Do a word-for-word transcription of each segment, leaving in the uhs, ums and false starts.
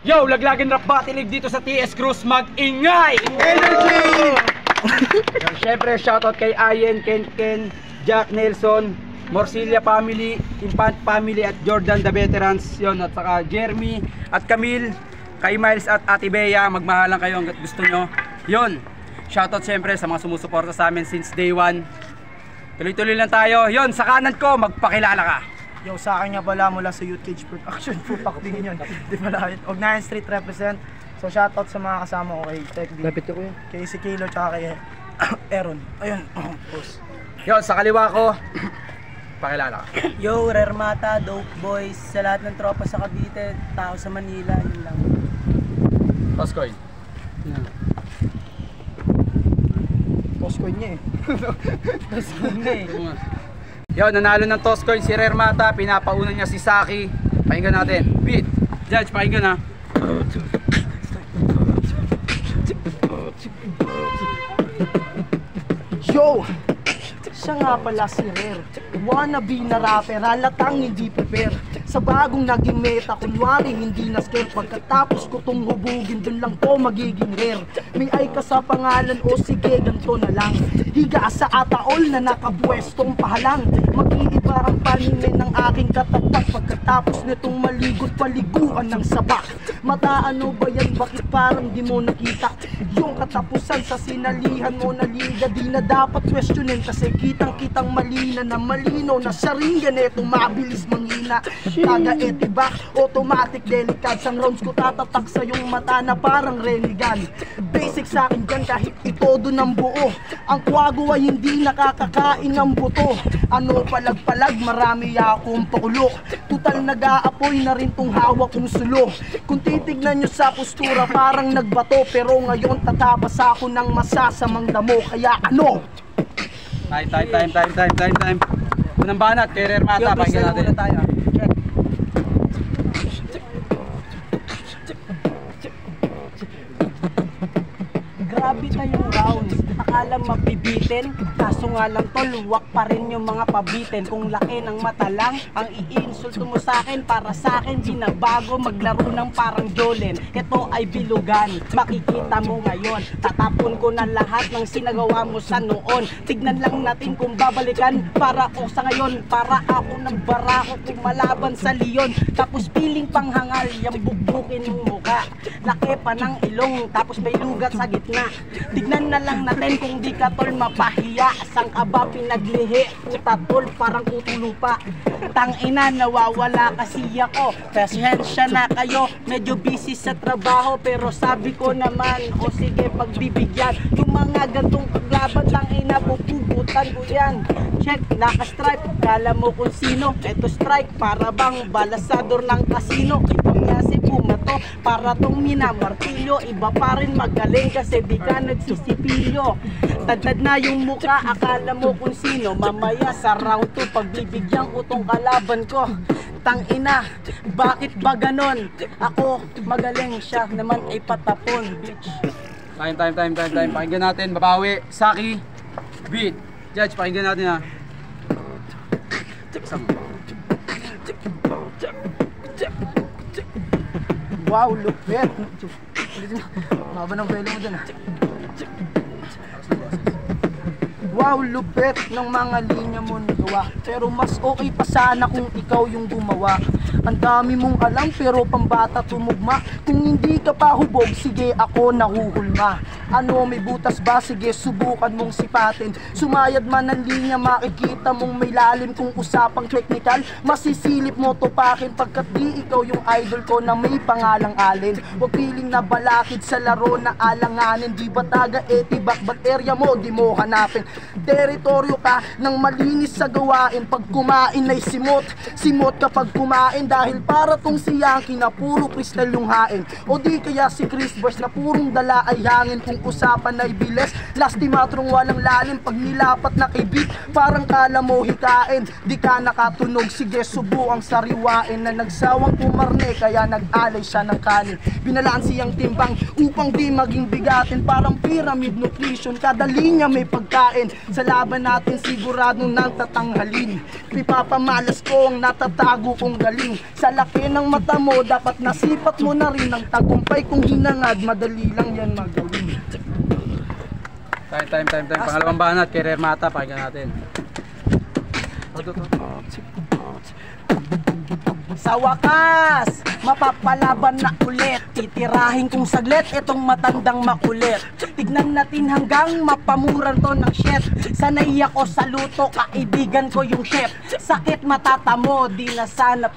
Yo, Laglagin Rap Battle dito sa T S Cruz, mag-ingay! Energy! Siyempre, shoutout kay Ayen, Ken Ken, Jack Nelson, Morcilia family, Infant family at Jordan the Veterans, yon, at saka Jeremy at Camille, kay Miles at Ate Bea, magmahalan kayo hanggat gusto nyo. Yon, shoutout siyempre sa mga sumusuporta sa amin since day one. Tuloy-tuloy lang tayo. Yon, sa kanan ko, magpakilala ka. Yo, sa akin nga pala mula sa Youth Cage Production, Pupak din yun. Di pala, Ognayan Street represent. So shoutout sa mga kasama ko kay Tech D, Lapit ko yun. kay si Kilo, tsaka kay Aaron. Ayun, post. Yon, sa kaliwa ko, pakilala ka. Yo, Rermata, Dope Boys, sa lahat ng tropa sa Cavite, tao sa Manila, yun lang. Toscoy. Postcoin niya eh. Gusto nga eh. Yon, nanalo ng toss coin si Rermata, pinapauna niya si Saki. Pakinggan natin. Beat. Judge, pakinggan ha. Yo! Siya nga pala si Rare, wannabe na rapper, halatang hindi prepare. Sa bagong naging meta, kunwari hindi na scare. Pagkatapos ko tong hubugin, dun lang to magiging rare. May ay ka sa pangalan, o sige ganto na lang. Higa sa ataol na nakabwestong pahalang. Mag-iiba ang paningin ng aking katapat. Pagkatapos nitong maligot paliguan ng sabak. Mata ano ba yan, bakit parang di mo nakita? Yung katapusan sa sinalihan mo na liga, di na dapat questionin. Kasi kitang kitang malina na malino na siya rin ganetong mabilis manghina. Taga etibak, automatic delicate. Sang rounds ko tatatak sa yung mata na parang renigan. Basic sa akin dyan kahit itodo ng buo. Ang kwago ay hindi nakakakain ng buto. Ano palag-palag, marami akong pakulo. Tutal nag-aapoy na rin tong hawak kong sulo. Kung titignan nyo sa postura parang nagbato. Pero ngayon tatabas ako ng masasamang damo. Kaya ano? Time, time, time, time, time, time, time. Unang banat kay Rermata, pakinggan natin. tayo. Grabe tayong rounds, akala mabibitin. Kaso nga lang tol, luwak pa rin yung mga pabitin. Kung laki ng mata lang, ang i-insulto mo sa akin. Para sa akin, binabago, maglaro ng parang Jolene. Ito ay bilugan, makikita mo ngayon. Tatapon ko na lahat ng sinagawa mo sa noon. Tignan lang natin kung babalikan. Para o sa ngayon, para ako ng barako kung malaban sa leon. Tapos piling panghangal, yung bubukin ng muka. Laki pa ng ilong, tapos may lugat sa gitna. Tignan na lang natin kung di ka tol mapahiya. Sang ka ba pinaglihi? Puta tol, parang kutulupa. Tangina, nawawala kasi ako. Pasensya na kayo, medyo busy sa trabaho. Pero sabi ko naman, o sige pagbibigyan. Yung mga gantong paglaban, tangina, pupugutan ko yan. Check, naka-stripe, kala mo kung sino. Eto strike, para bang balasador ng kasino. Ibang yasi pumato, para tong minamartilyo. Iba pa rin magaling kasi di ka nagsisipilyo. Tadtad na yung muka, akala mo kung sino. Mamaya sa round two, pagbibigyan ko tong kalaban ko. Tangina, bakit ba ganon? Ako magaling, siya naman ay patapon, bitch. Time, time, time, time, time. Pakinggan natin, babawi. Saki, Beat. Judge, pakinggan natin ha. Wow, lupit! Maba ng pelo mo dun ah. Wow, lupit ng mga linya mo nagawa. Pero mas okay pa sana kung ikaw yung gumawa. Ang dami mong alam pero pambata tumugma. Kung hindi ka pa hubog, sige ako nahuhulma. Ano, may butas ba? Sige, subukan mong sipatin. Sumayad man ang linya, makikita mong may lalim. Kung usapang technical, masisilip mo tupakin. Pagkat di ikaw yung idol ko na may pangalang Allen. Huwag piling na balakid sa laro na alanganin. Di ba taga etibak, ba't area mo di mo hanapin? Teritoryo ka ng malinis sa gawain. Pag kumain ay simot, simot kapag kumain. Dahil para tong si Yankee na puro kristal yung hain. O di kaya si Chris Burst na purong dala ay hangin. Kung usapan ay bilis, lastimatrong walang lalim. Pag nilapat na kay beat, parang kala mo hikain. Di ka nakatunog, sige subuang sariwain. Na nagsawang pumarne, kaya nag-alay siya ng kanin. Binalansi ang timbang upang di maging bigatin. Parang pyramid nutrition, kada linya may pagkain. Sa laban natin siguradong nang tatanghalin. Pipapamalas ko ang natatago kong galing. magaling. Sa laki ng mata mo, dapat nasipat mo na rin ang tagumpay. Kung hinangad, madali lang yan magawin. Time, time, time, time. Pangalawang banat kay Rare Mata, pakinggan natin. Sa wakas, mapapalaban na ulit. Titirahin kong saglit itong matandang makulit. Tignan natin hanggang mapamuran to ng chef. Sanay ako sa luto, kaibigan ko yung chef. Sakit matatamo, di na sana.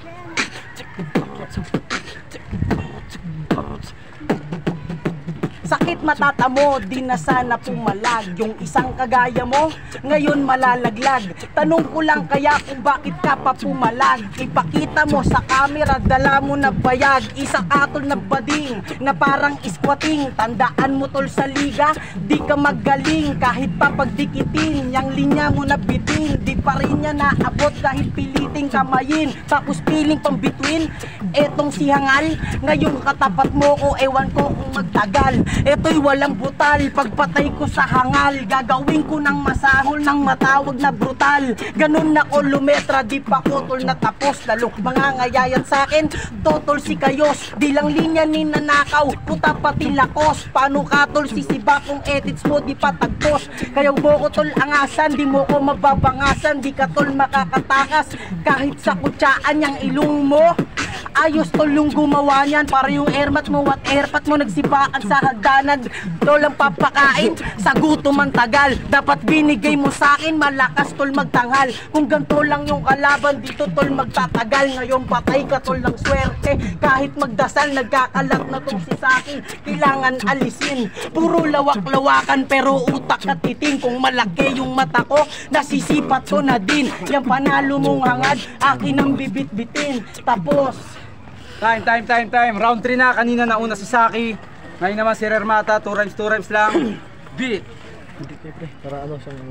Sakit matatamo, di na sana pumalag. Yung isang kagaya mo, ngayon malalaglag. Tanong ko lang kaya kung bakit ka pa pumalag. Ipakita mo sa camera, dala mo na bayag. Isa katol na bading, na parang isquating. Tandaan mo tol sa liga, di ka magaling. Kahit pa pagdikitin, yang linya mo na bitin. Di pa rin niya naabot kahit piliting kamayin. Tapos piling pang between, etong si Hangal. Ngayon katapat mo ko, ewan ko kung magtagal. Eto'y walang butal, pagpatay ko sa hangal. Gagawin ko ng masahol ng matawag na brutal. Ganun na ko lumetra, di pa ko tol natapos. Lalo mga ngayayan sa akin, totol si Kayos. Di lang linya ni nanakaw, puta pati lakos. Paano ka tol sisiba kung edits mo di pa tagpos. Kayaw mo ko tol angasan, di mo ko mababangasan. Di ka tol makakatakas, kahit sa kutsaan yang ilong mo. Ayos tol yung gumawa niyan, para yung airmat mo at airpat mo nagsibaan sa hagdanan. Tol ang papakain, sa gutom ang tagal. Dapat binigay mo sa akin, malakas tol magtanghal. Kung ganito lang yung kalaban, dito tol magtatagal. Ngayon patay ka tol ng swerte, kahit magdasal nagkakalat na tong si Saki. Kailangan alisin, puro lawak-lawakan pero utak at titing. Kung malaki yung mata ko, nasisipat ko na din. Yung panalo mong hangad, akin ang bibit-bitin. Tapos Time, time, time, time. Round three na. Kanina nauna si Saki. Ngayon naman si Rare Mata. Two rhymes, two rhymes lang. Beat. Para ano siyang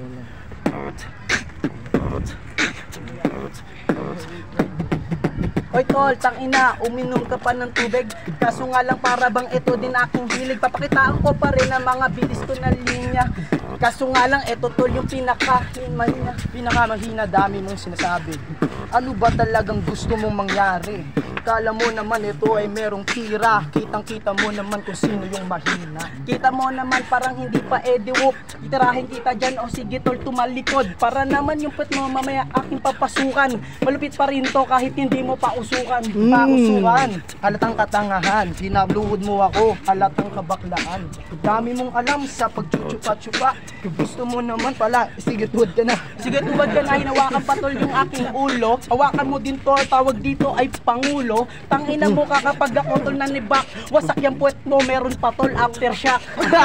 Oy tol, tangina, uminom ka pa ng tubig. Kaso nga lang para bang ito din aking hilig. Papakitaan ko pa rin ang mga bilis ko na linya. Kaso nga lang ito tol yung pinaka mahina, pinaka mahina, dami mong sinasabi. Ano ba talagang gusto mong mangyari? Kala mo naman ito ay merong tira. Kitang kita mo naman kung sino yung mahina. kita mo naman parang hindi pa Eddie Whoop. Itirahin kita dyan o sige tol tumalikod. Para naman yung put mo mamaya aking papasukan. Malupit pa rin to kahit hindi mo pausukan. Mm. Pausukan, halatang katangahan. Pinabluhod mo ako, halatang kabaklaan. Dami mong alam sa pagchuchupa-chupa. Gusto mo naman pala, sige tuwad ka na. Sige tuwad ka na, hinawakan pa tol yung aking ulo. Hawakan mo din to, tawag dito ay Pangulo. Tangina mo ka kapag ako tol nanibak. Wasak yung puwet mo, meron pa tol aftershock.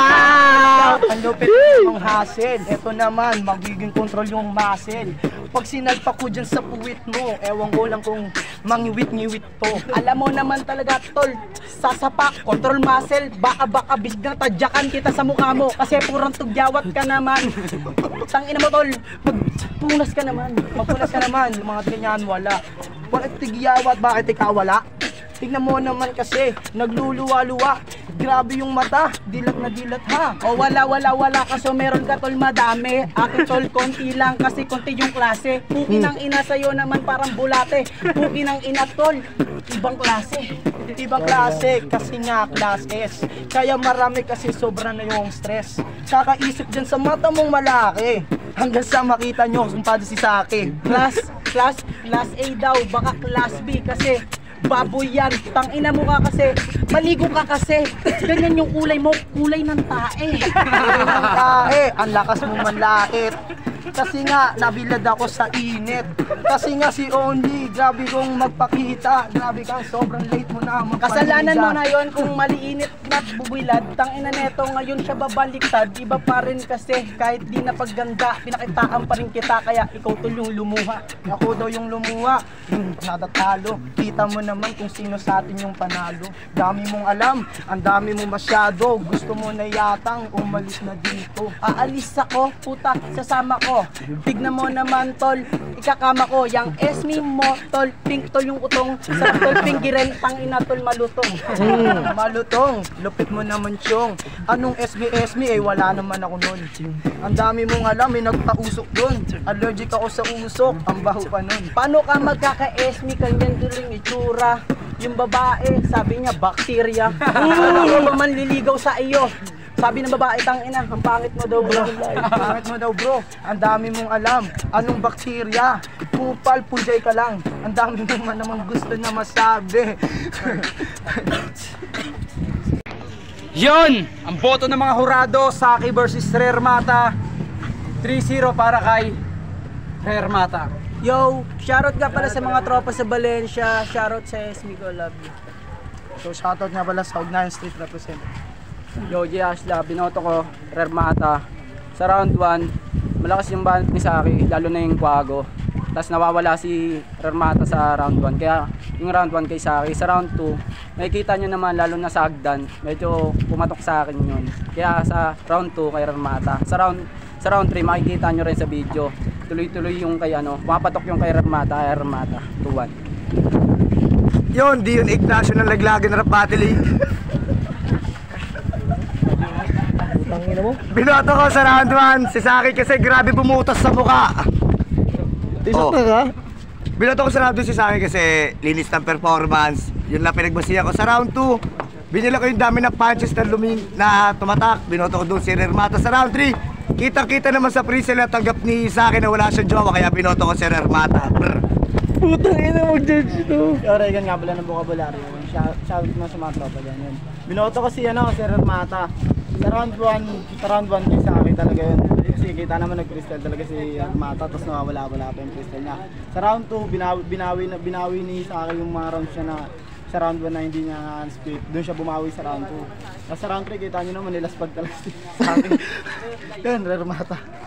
Ang lupit ng hassle. Ito naman, magiging control yung muscle. Pag sinalpak ko dyan sa puwit mo, ewan ko lang kung mangiwit-ngiwit to. Alam mo naman talaga tol, sasapak, control muscle. Baka baka biglang tadyakan kita sa mukha mo. Kasi purang tugyawat ka naman. Tangina mo tol, magpunas ka naman. Magpunas ka naman, yung mga ganyan wala. Bakit tigyawat, bakit ikaw wala? Tignan mo naman kasi, nagluluwa-luwa. Grabe yung mata, dilat na dilat ha. O wala wala wala kaso meron ka tol madami. Akin tol konti lang kasi konti yung klase. Puki ng ina sa'yo naman parang bulate. Puki ng ina tol, ibang klase. Ibang klase, kasi nga class S. Kaya marami kasi sobra na yung stress. Kakaisip dyan sa mata mong malaki. Hanggang sa makita nyo kung paano si Saki. Class, class, class A daw, baka class B kasi baboy yan, tangina mo ka kasi, maligo ka kasi, ganyan yung kulay mo, kulay ng tae. Kulay ng tae, ang lakas mo manlait. Kasi nga, nabilad ako sa init. Kasi nga si Only, grabe kong magpakita. Grabe kang sobrang late mo na magpalida. Kasalanan mo na yon kung maliinit na bubilad. Tangina neto, ngayon siya babaliktad. Iba pa rin kasi, kahit di na pagganda, pinakitaan pa rin kita. Kaya ikaw tol yung lumuha. Ako daw yung lumuha, hmm, natatalo. Kita mo naman kung sino sa atin yung panalo. Dami mong alam, ang dami mo masyado. Gusto mo na yatang umalis na dito. Aalis ako, puta, sasama ko. mo. Tignan mo naman tol, ikakama ko, yang Esmi mo tol, pink tol yung utong, sa tol pinggiren, tang ina tol malutong. Hmm, malutong, lupit mo naman siyong. Anong S B S M E eh, wala naman ako nun. Ang dami mong alam, may nagpausok dun. Allergic ako sa usok, ang baho pa nun. Paano ka magkaka-Esmi, kanyan duling itsura? Yung babae, sabi niya, bakterya. Ano ba man liligaw sa iyo? Sabi ng babae, tang ina, ang pangit mo daw bro. Bakit mo daw bro? Ang dami mong alam. Anong bakterya? Kupal, punjay ka lang. Ang dami mo man naman gusto na masabi. Yon! Ang boto ng mga hurado, Saki versus Rare Mata. three zero para kay Rare Mata. Yo, shoutout nga pala sa mga tropa sa Valencia. Shoutout sa Esmi ko, love you. So shoutout nga pala sa Ugnayan Street Represent. Yo, G. Ashla, binoto ko, Rare Mata. Sa round one, malakas yung banat ni Saki, lalo na yung Quago. Tapos nawawala si Rare Mata sa round one. Kaya yung round one kay Saki. Sa round two, makikita nyo naman, lalo na sa Agdan, medyo pumatok sa akin yun. Kaya sa round two kay Rare Mata. Sa round, sa round three, makikita nyo rin sa video. Tuloy-tuloy yung kay ano, pumapatok yung kay Rare Mata, kay Rare Mata, two one. Yun, di yun Ignacio na naglagay na rap battle eh. Binoto ko sa round one, si Saki kasi grabe bumutas sa mukha. Oh. Binoto ko sa round two si Saki kasi linis ng performance. Yun lang pinagbasihan ko sa round two. Binila ko yung dami ng punches na, luming, na tumatak. Binoto ko doon si Rare Mata sa round three. Kitang-kita naman sa pre-sale na tanggap ni Saki na wala siyang jowa, kaya binoto ko si Rare Mata. Brr. Putang ina mo judge ito. Oregon nga pala ng vocabulary. Shout mo sa mga tropa dyan yun. Binoto ko si ano, si Rare Mata. Sa round one, sa round one kay Saki talaga yun. Kasi kita naman nag-crystal talaga si Rare Mata, tapos nawawala-wala pa yung crystal niya. Sa round two, binawi, binawi, binawi ni Saki yung mga rounds niya na sa round one na hindi niya split. Doon siya bumawi sa round two. Sa round three, kita nyo naman nilaspag talaga si Saki. Yun, Rare Mata.